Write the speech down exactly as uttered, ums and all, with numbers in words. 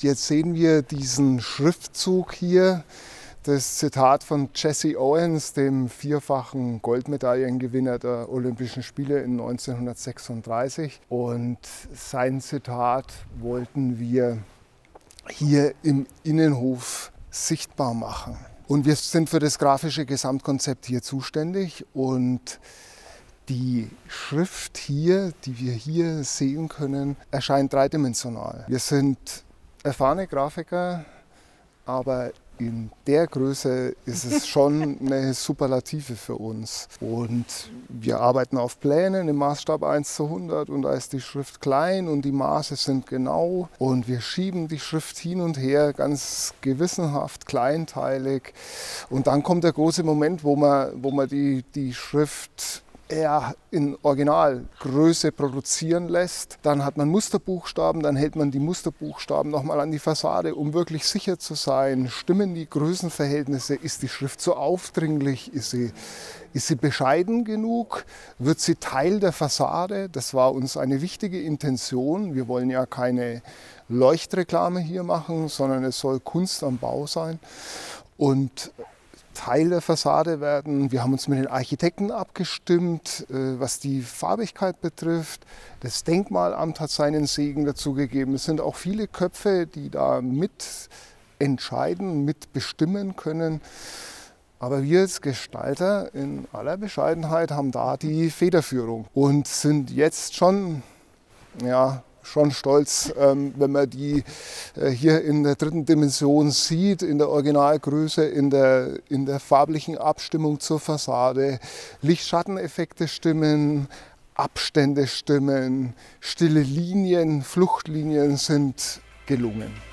Jetzt sehen wir diesen Schriftzug hier, das Zitat von Jesse Owens, dem vierfachen Goldmedaillengewinner der Olympischen Spiele in neunzehnhundertsechsunddreißig. Und sein Zitat wollten wir hier im Innenhof sichtbar machen. Und wir sind für das grafische Gesamtkonzept hier zuständig. Und die Schrift hier, die wir hier sehen können, erscheint dreidimensional. Wir sind erfahrene Grafiker, aber in der Größe ist es schon eine Superlative für uns. Und wir arbeiten auf Plänen im Maßstab eins zu hundert und da ist die Schrift klein und die Maße sind genau. Und wir schieben die Schrift hin und her ganz gewissenhaft, kleinteilig. Und dann kommt der große Moment, wo man, wo man die, die Schrift eher in Originalgröße produzieren lässt. Dann hat man Musterbuchstaben, dann hält man die Musterbuchstaben nochmal an die Fassade, um wirklich sicher zu sein, stimmen die Größenverhältnisse, ist die Schrift so aufdringlich, ist sie, ist sie bescheiden genug, wird sie Teil der Fassade. Das war uns eine wichtige Intention. Wir wollen ja keine Leuchtreklame hier machen, sondern es soll Kunst am Bau sein. Und Teil der Fassade werden. Wir haben uns mit den Architekten abgestimmt, was die Farbigkeit betrifft. Das Denkmalamt hat seinen Segen dazu gegeben. Es sind auch viele Köpfe, die da mit entscheiden, mit bestimmen können. Aber wir als Gestalter in aller Bescheidenheit haben da die Federführung und sind jetzt schon, ja, schon stolz, wenn man die hier in der dritten Dimension sieht, in der Originalgröße, in der, in der farblichen Abstimmung zur Fassade. Licht-Schatten-Effekte stimmen, Abstände stimmen, stille Linien, Fluchtlinien sind gelungen.